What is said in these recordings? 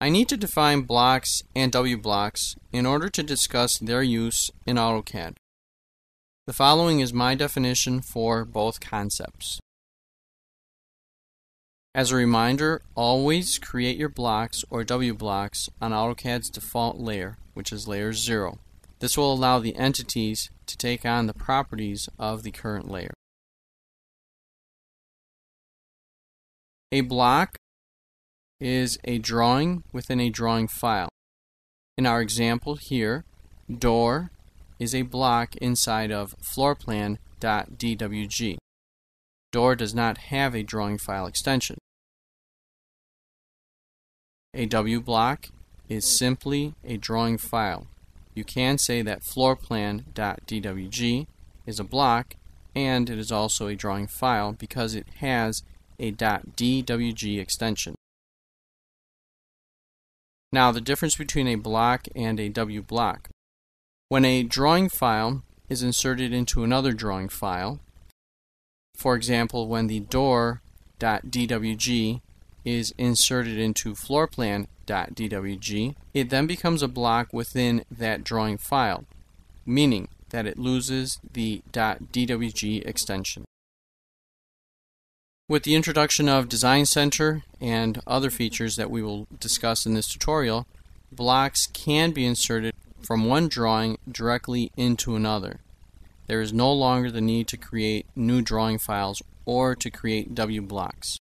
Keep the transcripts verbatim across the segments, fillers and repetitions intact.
I need to define blocks and W blocks in order to discuss their use in AutoCAD. The following is my definition for both concepts. As a reminder, always create your blocks or W blocks on AutoCAD's default layer, which is layer zero. This will allow the entities to take on the properties of the current layer. A block is a drawing within a drawing file. In our example here, door is a block inside of floorplan.dwg. Door does not have a drawing file extension. A W block is simply a drawing file. You can say that floorplan.dwg is a block and it is also a drawing file because it has a .dwg extension. Now, the difference between a block and a W block. When a drawing file is inserted into another drawing file, for example, when the door.dwg is inserted into floorplan.dwg, it then becomes a block within that drawing file, meaning that it loses the .dwg extension. With the introduction of Design Center and other features that we will discuss in this tutorial, blocks can be inserted from one drawing directly into another. There is no longer the need to create new drawing files or to create W blocks.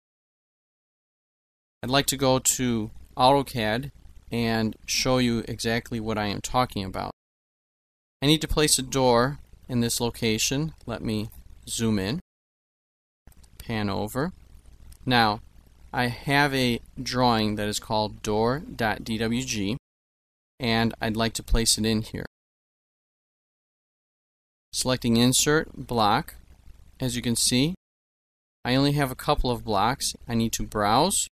I'd like to go to AutoCAD and show you exactly what I am talking about. I need to place a door in this location. Let me zoom in. Pan over. Now, I have a drawing that is called door.dwg and I'd like to place it in here. Selecting Insert, Block. As you can see, I only have a couple of blocks. I need to browse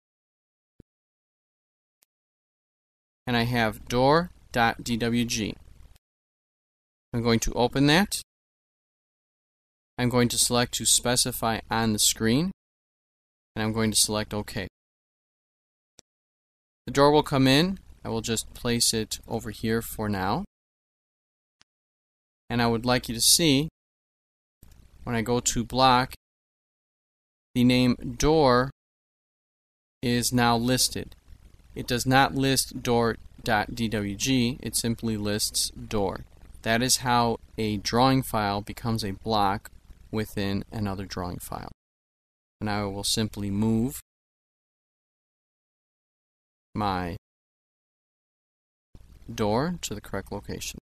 and I have door.dwg. I'm going to open that. I'm going to select to specify on the screen, and I'm going to select OK. The door will come in. I will just place it over here for now. And I would like you to see, when I go to block, the name door is now listed. It does not list door.dwg, it simply lists door. That is how a drawing file becomes a block within another drawing file. And I will simply move my door to the correct location.